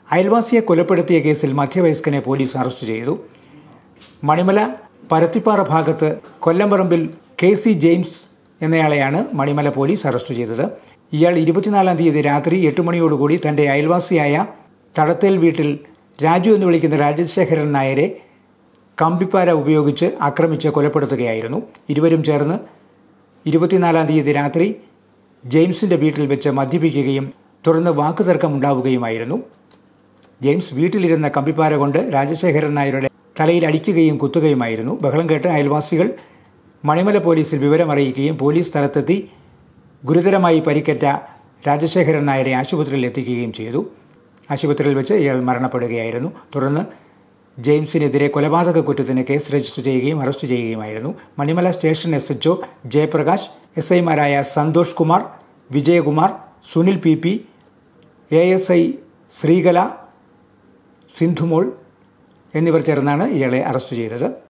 അയൽവാസിയെ കൊലപ്പെടുത്തിയ കേസിൽ മധ്യവയസ്കനെ police arrest ചെയ്തു. മണിമല പരത്തിപ്പാറ ഭാഗത്ത് കൊല്ലംപറമ്പിൽ KC ജെയിംസ് എന്നയാളെയാണ് മണിമല പോലീസ് അറസ്റ്റ് ചെയ്തത്. ഇയാൾ 24-ാം തീയതി രാത്രി 8 മണിയോടുകൂടി തൻ്റെ അയൽവാസിയായ തടത്തേൽ വീട്ടിൽ രാജു എന്ന് വിളിക്കുന്ന രാജശേഖരൻ നായരെ കമ്പിപ്പാര ഉപയോഗിച്ച് ആക്രമിച്ച് കൊലപ്പെടുത്തുകയായിരുന്നു. ഇരുവരും ചേർന്ന് 24-ാം തീയതി രാത്രി ജെയിംസിൻ്റെ വീട്ടിൽ വെച്ച് മദ്യപിക്കുകയും തുടർന്ന് വാക്കുതർക്കമുണ്ടാവുകയുമായിരുന്നു. ജെയിംസ് വീട്ടിലിരുന്ന കമ്പിപ്പാര കൊണ്ട് രാജശേഖരൻ നായരുടെ തലയിൽ അടിക്കുകയും കുത്തുകയുമായിരുന്നു. ബഹളം കേട്ട് അയൽവാസികൾ മണിമല പോലീസിൽ വിവരമറിയിക്കുകയും പോലീസ് സ്ഥലത്തെത്തി ഗുരുതരമായി പരിക്കേറ്റ രാജശേഖരൻ നായരെ ആശുപത്രിയിൽ എത്തിക്കുകയും ചെയ്തു. ആശുപത്രിയിൽ വെച്ച് ഇയാൾ മരണപ്പെടുകയായിരുന്നു. തുടർന്ന് ജെയിംസിനെതിരെ കൊലപാതക കുറ്റത്തിന് കേസ് രജിസ്റ്റർ ചെയ്യുകയും അറസ്റ്റ് ചെയ്യുകയുമായിരുന്നു. മണിമല സ്റ്റേഷൻ SHO ജയപ്രകാശ്, SIമാരായ സന്തോഷ് കുമാർ, വിജയകുമാർ, സുനിൽ PP, ASI ശ്രീകല, സിന്ധുമോൾ എന്നിവർ ചേർന്നാണ് ഇയാളെ അറസ്റ്റ് ചെയ്തത്.